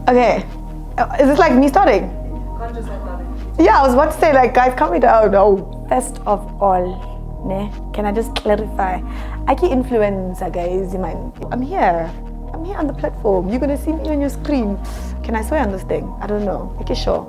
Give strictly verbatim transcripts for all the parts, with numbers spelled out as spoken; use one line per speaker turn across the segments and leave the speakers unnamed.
Okay, uh, is this like me starting?
Can't just say starting.
Yeah, I was about to say like, guys, calm me down. No. First of all, ne, can I just clarify? I can influencer, guys. Man, I'm here. I'm here on the platform. You're gonna see me on your screen. Can I swear on this thing? I don't know. Okay, sure.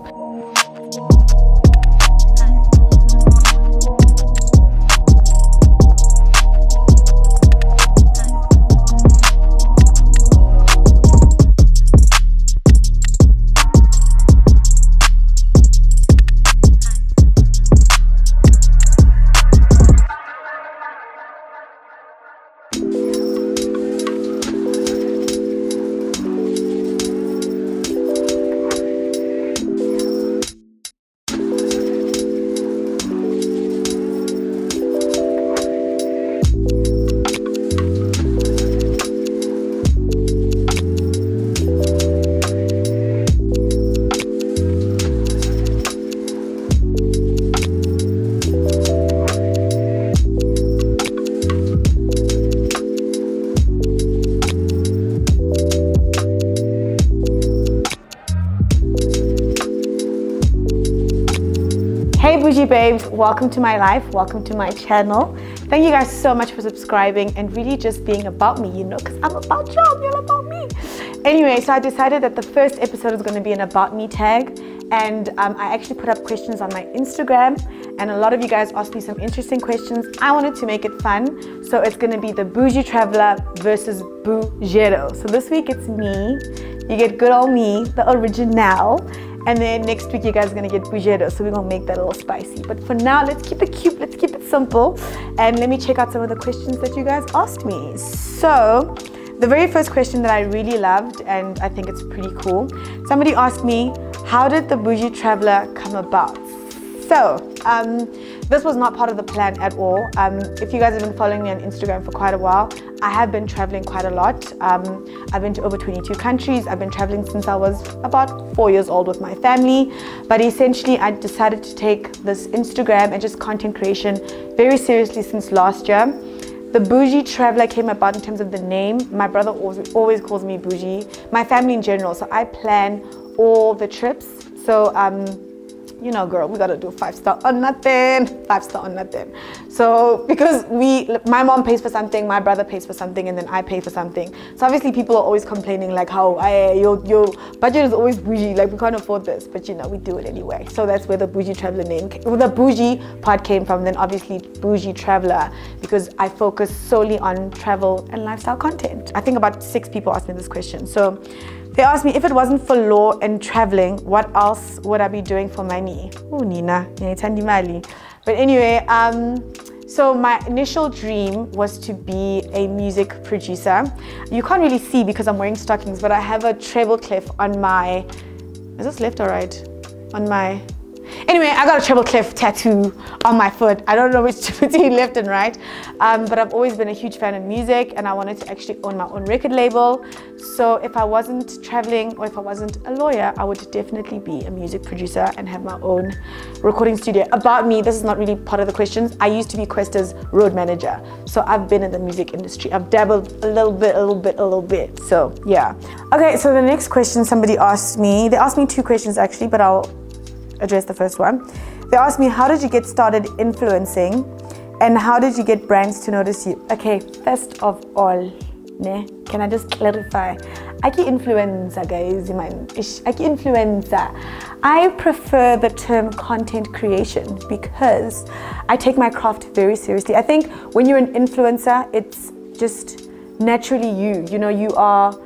Hey Boujee Babes, welcome to my life, welcome to my channel. Thank you guys so much for subscribing and really just being about me, you know, because I'm about y'all, you're about me. Anyway, so I decided that the first episode is going to be an about me tag, and um, I actually put up questions on my Instagram, and a lot of you guys asked me some interesting questions. I wanted to make it fun, so it's going to be the Boujee Traveler versus Boujhetto. So this week it's me, you get good old me, the original. And then next week you guys are gonna get Boujhetto, so we're gonna make that a little spicy. But for now, let's keep it cute, let's keep it simple. And let me check out some of the questions that you guys asked me. So, the very first question that I really loved, and I think it's pretty cool. Somebody asked me, how did the Boujee Traveler come about? So, um, this was not part of the plan at all. Um, if you guys have been following me on Instagram for quite a while, I have been traveling quite a lot. Um, I've been to over twenty-two countries. I've been traveling since I was about four years old with my family. But essentially, I decided to take this Instagram and just content creation very seriously since last year. The Boujee Traveler came about in terms of the name. My brother always, always calls me Boujee. My family in general. So I plan all the trips. So, um, you know, girl, we gotta do five star on nothing, five star on nothing. So because we, my mom pays for something, my brother pays for something, and then I pay for something. So obviously people are always complaining like how I, your, your budget is always bougie, like we can't afford this, but you know, we do it anyway. So that's where the Boujee Traveler name, where the Boujee part came from. Then obviously Boujee Traveler, because I focus solely on travel and lifestyle content. I think about six people asked me this question. So they asked me, if it wasn't for law and traveling, what else would I be doing for money? Oh, Nina, but anyway, um, so my initial dream was to be a music producer. You can't really see because I'm wearing stockings, but I have a treble clef on my, is this left or right? On my, anyway, I got a treble clef tattoo on my foot. I don't know which between left and right, um, but I've always been a huge fan of music, and I wanted to actually own my own record label. So if I wasn't traveling or if I wasn't a lawyer, I would definitely be a music producer and have my own recording studio. About me, this is not really part of the questions. I used to be Questa's road manager. So I've been in the music industry. I've dabbled a little bit, a little bit, a little bit. So yeah. Okay, so the next question somebody asked me, they asked me two questions actually, but I'll address the first one. They asked me, how did you get started influencing and how did you get brands to notice you? Okay, first of all, ne, can I just clarify? I can influencer, guys, man. I can influencer. I prefer the term content creation because I take my craft very seriously. I think when you're an influencer, it's just naturally you. You know, you are.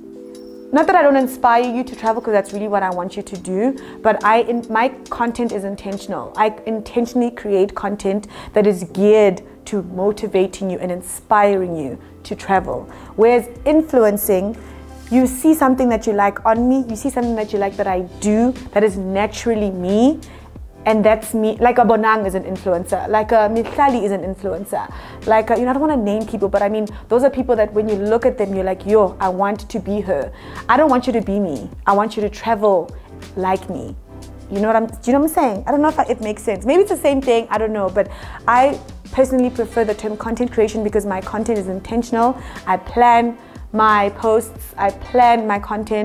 Not that I don't inspire you to travel, because that's really what I want you to do, but I, in, my content is intentional. I intentionally create content that is geared to motivating you and inspiring you to travel. Whereas influencing, you see something that you like on me, you see something that you like that I do, that is naturally me, and that's me. Like a Bonang is an influencer, like a Mitlali is an influencer, like a, you know, I don't want to name people, but I mean, those are people that when you look at them, you're like, yo, I want to be her. I don't want you to be me. I want you to travel like me. You know what I'm, do you know what I'm saying? I don't know if it makes sense. Maybe it's the same thing, I don't know, but I personally prefer the term content creation because my content is intentional. I plan my posts, I plan my content.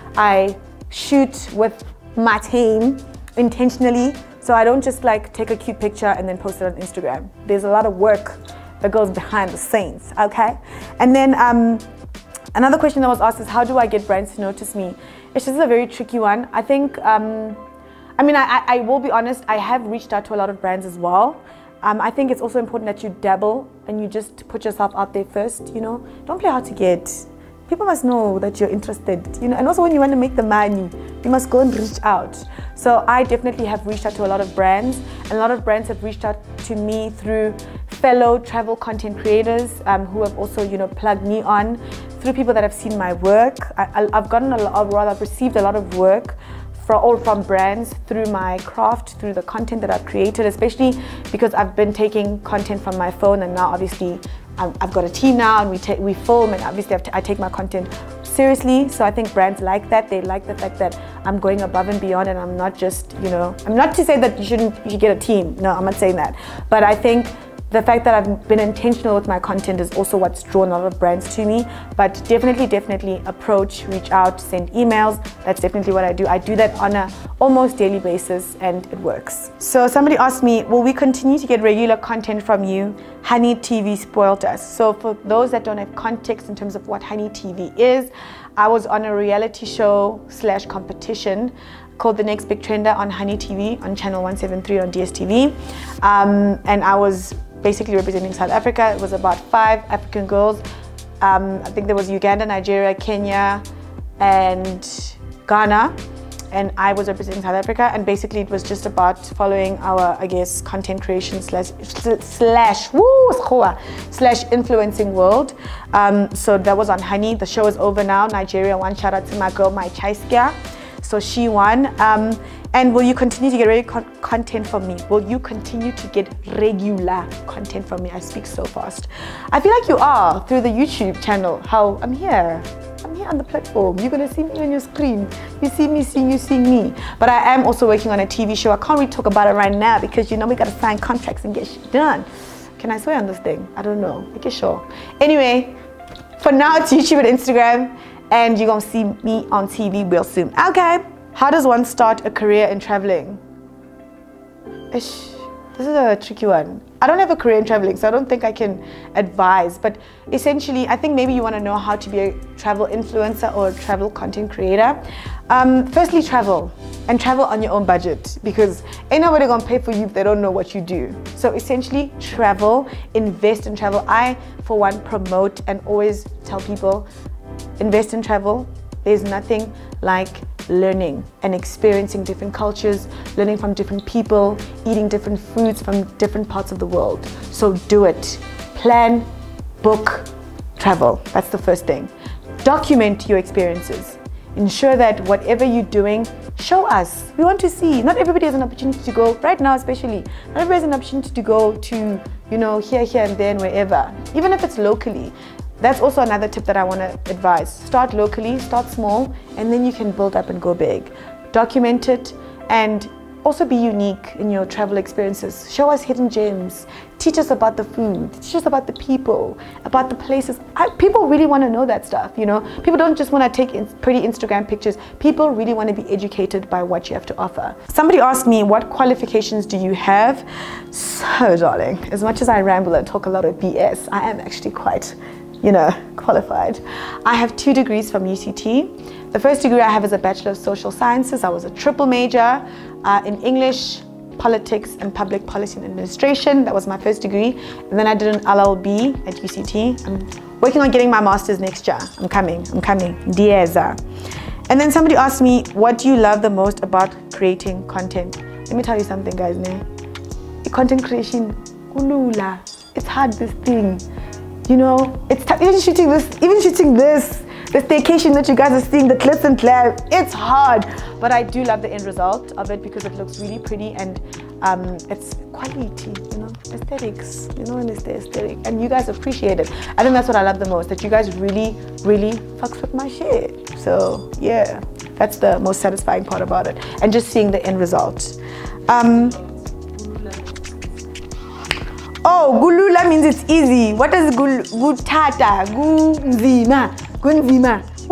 I shoot with my team intentionally. So I don't just like take a cute picture and then post it on Instagram. There's a lot of work that goes behind the scenes, okay? And then um, another question that was asked is, how do I get brands to notice me? It's just a very tricky one. I think, um, I mean, I, I will be honest, I have reached out to a lot of brands as well. Um, I think it's also important that you dabble and you just put yourself out there first, you know? Don't play hard to get. People must know that you're interested, you know, and also when you want to make the money, you must go and reach out. So I definitely have reached out to a lot of brands, and a lot of brands have reached out to me through fellow travel content creators um, who have also, you know, plugged me on, through people that have seen my work. I, I've gotten a lot, or rather I've received a lot of work from, all from brands through my craft, through the content that I've created, especially because I've been taking content from my phone, and now obviously I've got a team now, and we take we film, and obviously I take my content seriously. So I think brands like that. They like the fact that I'm going above and beyond, and I'm not just, you know, I'm not to say that you shouldn't you should get a team. No, I'm not saying that. But I think the fact that I've been intentional with my content is also what's drawn a lot of brands to me. But definitely, definitely approach, reach out, send emails. That's definitely what I do. I do that on a almost daily basis, and it works. So somebody asked me, will we continue to get regular content from you? Honey T V spoiled us. So for those that don't have context in terms of what Honey T V is, I was on a reality show slash competition called The Next Big Trender on Honey T V on channel one seventy-three on D S T V. Um, and I was basically representing South Africa. It was about five African girls. Um, I think there was Uganda, Nigeria, Kenya, and Ghana. And I was representing South Africa. And basically it was just about following our, I guess, content creation slash, slash, woo, slash influencing world. Um, so that was on Honey. The show is over now. Nigeria won. Shout out to my girl, my Chaiskia. So she won. Um, and will you continue to get regular con content from me? Will you continue to get regular content from me? I speak so fast. I feel like you are through the YouTube channel. How I'm here. I'm here on the platform. You're gonna see me on your screen. You see me seeing you seeing me. But I am also working on a T V show. I can't really talk about it right now because you know we gotta sign contracts and get shit done. Can I swear on this thing? I don't know. Okay, sure. Anyway, for now it's YouTube and Instagram, and you're gonna see me on T V real soon. Okay. How does one start a career in traveling? Ish, this is a tricky one. I don't have a career in traveling, so I don't think I can advise. But essentially, I think maybe you want to know how to be a travel influencer or a travel content creator. Um, firstly, travel. And travel on your own budget, because ain't nobody gonna pay for you if they don't know what you do. So essentially, travel, invest in travel. I, for one, promote and always tell people, invest in travel. There's nothing like learning and experiencing different cultures, learning from different people, eating different foods from different parts of the world. So do it. Plan, book, travel. That's the first thing. Document your experiences. Ensure that whatever you're doing, show us. We want to see. Not everybody has an opportunity to go, right now especially, not everybody has an opportunity to go to, you know, here, here and there and wherever, even if it's locally. That's also another tip that I want to advise. Start locally, start small, and then you can build up and go big. Document it, and also be unique in your travel experiences. Show us hidden gems. Teach us about the food. Teach us about the people, about the places. I, people really want to know that stuff, you know? People don't just want to take in, pretty Instagram pictures. People really want to be educated by what you have to offer. Somebody asked me, what qualifications do you have? So, darling, as much as I ramble and talk a lot of B S, I am actually quite, you know, qualified. I have two degrees from U C T. The first degree I have is a Bachelor of Social Sciences. I was a triple major uh, in English, Politics, and Public Policy and Administration. That was my first degree. And then I did an L L B at U C T. I'm working on getting my master's next year. I'm coming, I'm coming, Dieza. And then somebody asked me, what do you love the most about creating content? Let me tell you something, guys. Ne? Content creation, ulula. It's hard, this thing. You know, it's even shooting this, even shooting this, the staycation that you guys are seeing, the clips and glare, it's hard. But I do love the end result of it because it looks really pretty, and um, it's quality, you know, aesthetics, you know, and it's the aesthetic. And you guys appreciate it. I think that's what I love the most, that you guys really, really fucks with my shit. So yeah, that's the most satisfying part about it. And just seeing the end result. Um, Oh, gulula means it's easy. What does gul gutata? Gunzima. Gunzima. Woo!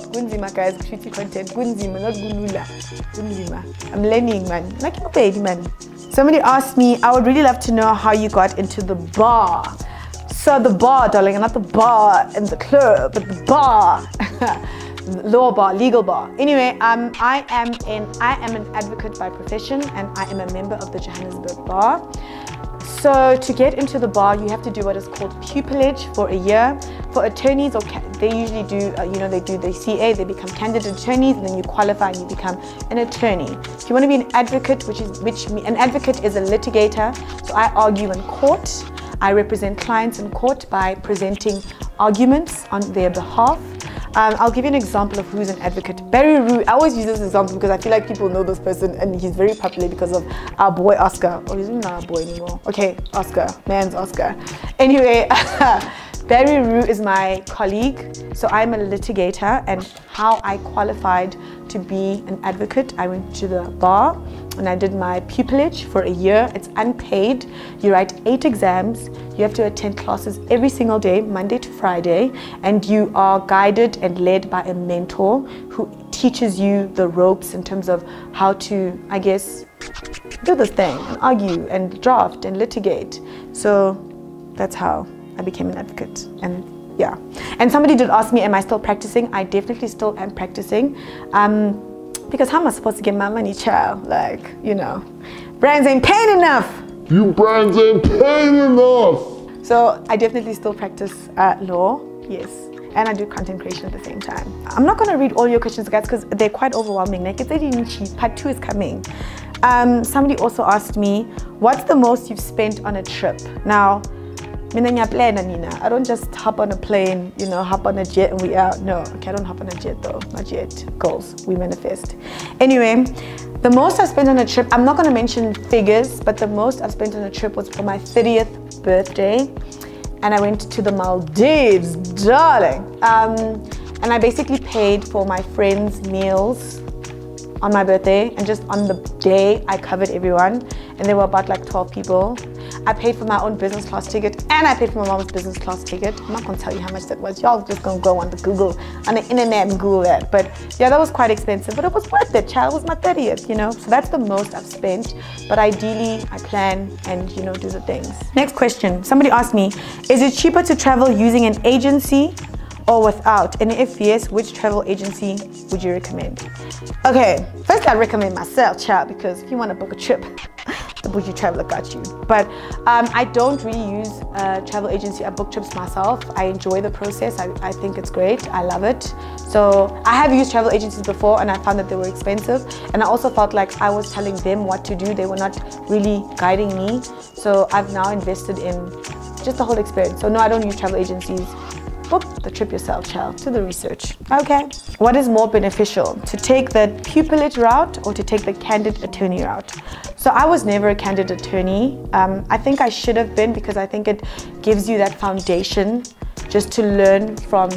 Gunzima, guys, shooting content. Gunzima, not Gunula. Gunzima. I'm learning, man. Like you paid, man. Somebody asked me, I would really love to know how you got into the bar. So the bar, darling, not the bar in the club, but the bar. Law bar, legal bar. Anyway, um, I am an I am an advocate by profession, and I am a member of the Johannesburg Bar. So to get into the bar, you have to do what is called pupillage for a year. For attorneys, or they usually do, uh, you know, they do the C A, they become candidate attorneys, and then you qualify and you become an attorney. If you want to be an advocate, which is which an advocate is a litigator. So I argue in court. I represent clients in court by presenting arguments on their behalf. Um, I'll give you an example of who's an advocate. Barry Rue, I always use this example because I feel like people know this person and he's very popular because of our boy Oscar. Oh, he's not our boy anymore. Okay, Oscar, man's Oscar. Anyway, Barry Rue is my colleague. So I'm a litigator, and how I qualified to be an advocate, I went to the bar and I did my pupillage for a year. It's unpaid. You write eight exams. You have to attend classes every single day, Monday to Friday, and you are guided and led by a mentor who teaches you the ropes in terms of how to, I guess, do this thing and argue and draft and litigate. So that's how I became an advocate. And yeah. And somebody did ask me, am I still practicing? I definitely still am practicing. Um, because how am I supposed to get my money, child? Like, you know, brands ain't paying enough.
You brands ain't paying enough. So
I definitely still practice uh, law, yes. And I do content creation at the same time. I'm not gonna read all your questions, guys, because they're quite overwhelming. Like, it's eighteen cheap, part two is coming. Um, somebody also asked me, what's the most you've spent on a trip? Now, I don't just hop on a plane, you know, hop on a jet and we out. No, okay, I don't hop on a jet though, not yet. Goals, we manifest. Anyway, the most I've spent on a trip, I'm not gonna mention figures, but the most I've spent on a trip was for my thirtieth birthday. And I went to the Maldives, darling. Um, and I basically paid for my friends' meals on my birthday, and just on the day I covered everyone, and there were about like twelve people. I paid for my own business class ticket, and I paid for my mom's business class ticket. I'm not gonna tell you how much that was. Y'all just gonna go on the Google, on the internet and Google that. But yeah, that was quite expensive, but it was worth it, child. It was my thirtieth, you know? So that's the most I've spent, but ideally I plan and, you know, do the things. Next question, somebody asked me, is it cheaper to travel using an agency or without? And if yes, which travel agency would you recommend? Okay, first I recommend myself, child, because if you want to book a trip, the Boujee Traveler got you. But um, I don't really use a travel agency. I book trips myself. I enjoy the process. I, I think it's great. I love it. So I have used travel agencies before, and I found that they were expensive. And I also felt like I was telling them what to do. They were not really guiding me. So I've now invested in just the whole experience. So no, I don't use travel agencies. Book the trip yourself, child. Do the research. Okay. What is more beneficial, to take the pupillage route or to take the candid attorney route? So I was never a candid attorney. Um, I think I should have been, because I think it gives you that foundation just to learn from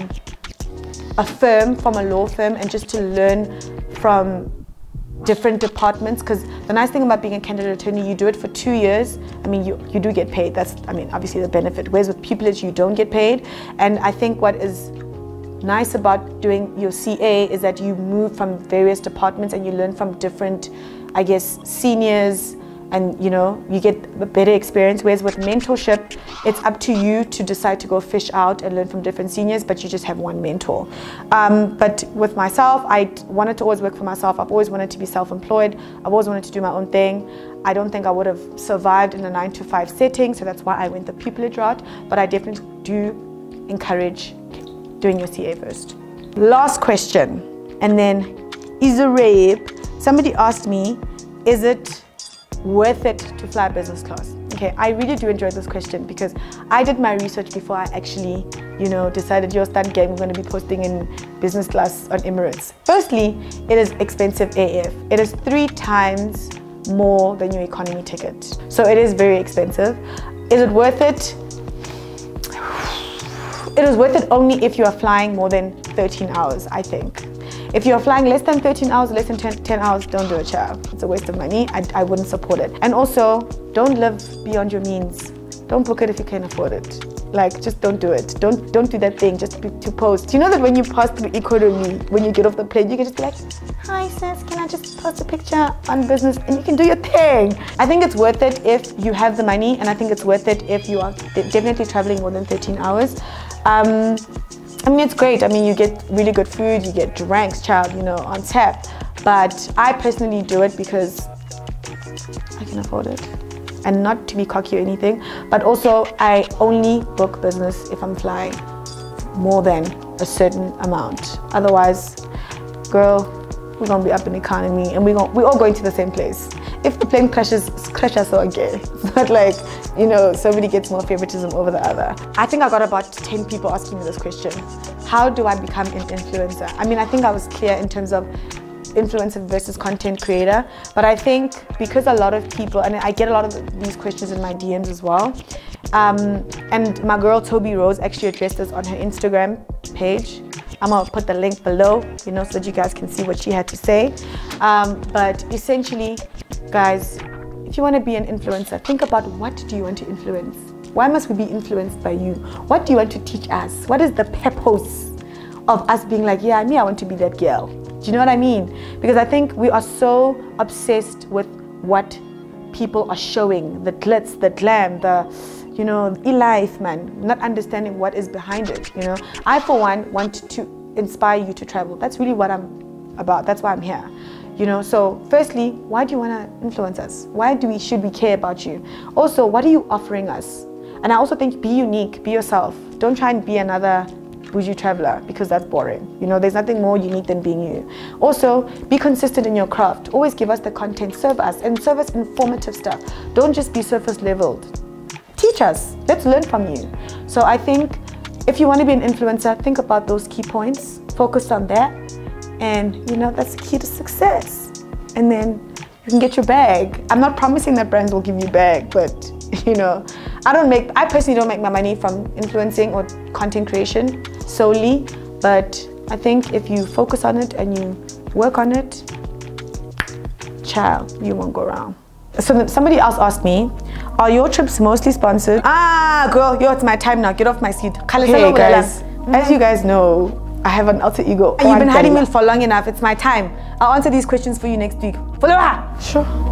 a firm, from a law firm, and just to learn from different departments. Because the nice thing about being a candidate attorney, you do it for two years. I mean, you, you do get paid. That's, I mean, obviously the benefit. Whereas with pupillage, you don't get paid. And I think what is nice about doing your C A is that you move from various departments and you learn from different, I guess, seniors, and you know, you get a better experience. Whereas with mentorship, it's up to you to decide to go fish out and learn from different seniors, but you just have one mentor. Um, but with myself, I wanted to always work for myself. I've always wanted to be self-employed. I've always wanted to do my own thing. I don't think I would have survived in a nine to five setting, so that's why I went the pupillage route. But I definitely do encourage doing your C A first. Last question, and then is a rape. Somebody asked me, is it worth it to fly business class? Okay, I really do enjoy this question because I did my research before I actually, you know, decided your stunt game, we're going to be posting in business class on Emirates. Firstly, it is expensive A F. It is three times more than your economy ticket. So it is very expensive. Is it worth it? It is worth it only if you are flying more than thirteen hours, I think. If you're flying less than thirteen hours, less than ten hours, don't do it, child. It's a waste of money. I, I wouldn't support it. And also, don't live beyond your means. Don't book it if you can't afford it. Like, just don't do it. Don't don't do that thing just to, to post. You know that when you pass through economy, when you get off the plane, you can just be like, hi sis, can I just post a picture on business? And you can do your thing. I think it's worth it if you have the money, and I think it's worth it if you are definitely traveling more than thirteen hours. Um, I mean, it's great. I mean, you get really good food, you get drinks, child, you know, on tap. But I personally do it because I can afford it. And not to be cocky or anything, but also I only book business if I'm flying more than a certain amount. Otherwise, girl, we're gonna be up in economy and we're gonna, we're all going to the same place. If the plane crashes, crashes so again. It's not like, you know, somebody gets more favoritism over the other. I think I got about ten people asking me this question. How do I become an influencer? I mean, I think I was clear in terms of influencer versus content creator, but I think because a lot of people, and I get a lot of these questions in my D Ms as well, um, and my girl Toby Rose actually addressed this on her Instagram page. I'm gonna put the link below, you know, so that you guys can see what she had to say. Um, but essentially, guys, if you want to be an influencer, think about what do you want to influence? Why must we be influenced by you? What do you want to teach us? What is the purpose of us being like, yeah, me, I want to be that girl? Do you know what I mean? Because I think we are so obsessed with what people are showing, the glitz, the glam, the, you know, e-life, man, not understanding what is behind it, you know. I, for one, want to inspire you to travel. That's really what I'm about. That's why I'm here, you know. So firstly, why do you want to influence us? Why do we, should we care about you? Also, what are you offering us? And I also think be unique, be yourself. Don't try and be another bougie traveler, because that's boring. You know, there's nothing more unique than being you. Also, be consistent in your craft. Always give us the content, serve us, and serve us informative stuff. Don't just be surface leveled. Teach us. Let's learn from you. So I think if you want to be an influencer, think about those key points, focus on that, and you know, that's the key to success. And then you can get your bag. I'm not promising that brands will give you a bag, but you know, I don't make, I personally don't make my money from influencing or content creation solely, but I think if you focus on it and you work on it, child, you won't go wrong. So somebody else asked me, are your trips mostly sponsored? Ah, girl, yo, it's my time now. Get off my seat. Hey guys, mm-hmm. As you guys know, I have an alter ego. And you've been hiding me for long enough. It's my time. I'll answer these questions for you next week. Follow her. Sure.